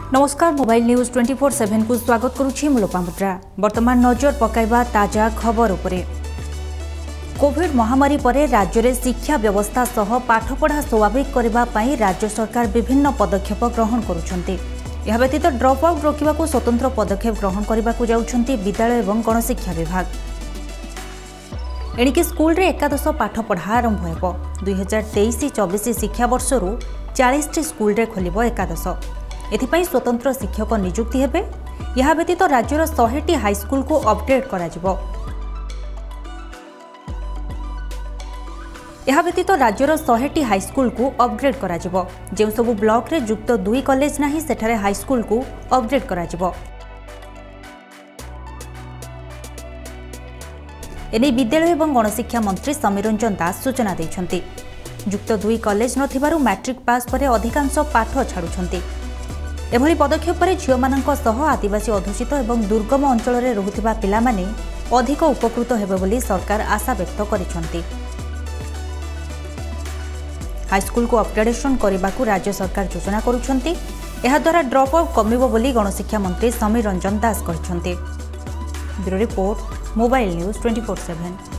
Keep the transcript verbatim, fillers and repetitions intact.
नमस्कार mobile news twenty four seven को स्वागत करुछि मुलोपामुद्रा। वर्तमान नजर पकाइबा ताजा खबर उपरे। कोविड महामारी परे राज्य में शिक्षा व्यवस्था सह पाठपढ़ा स्वाभाविक करबा पई राज्य सरकार विभिन्न पदक्षेप ग्रहण करुछंती। यह व्यतीत ड्रॉप आउट रोकबा को स्वतंत्र पदक्षेप ग्रहण करबा को जाउछंती विद्यालय एवं गणशिक्षा विभाग। एणिकी स्कूल रे एकादश पाठपढ़ा आरंभ हेबो। दुई हजार तेईस चौबीस शिक्षा वर्षरू चालीस टी स्कूल रे खोलिबो एकादश। एथिपाई स्वतंत्र शिक्षक नियुक्ति हेबे। यह व्यतीत राज्यर सौ टी हाईस्कूल को अपग्रेड करा जिवो। यह व्यतीत राज्यर सौ टी हाईस्कूल को अपग्रेड करा जिवो। जेउ सब ब्लॉक रे युक्त दुई कॉलेज नाही सेठारे हाईस्कूल को अपग्रेड करा जिवो। एने विद्यालय एवं गणशिक्षा मंत्री समीर रंजन दास सूचना दैछंती। युक्त दुई कॉलेज नथिबारु मैट्रिक पास परे अधिकांश पाठ छाडुछंती। एभली पदक्षेप झियो मानक सह आदिवासी अधुषित एवं दुर्गम अंचल में रहुथिबा पिलामाने अधिक उपकृत हेबे बोली सरकार आशा व्यक्त करिसंती। हाईस्कूल को अपग्रेडेशन करने को राज्य सरकार योजना करुछंती। एहा द्वारा ड्रॉप आउट कमिबो बोली गणशिक्षा मंत्री समीर रंजन दास कहिसंती। Bureau report mobile news twenty four seven.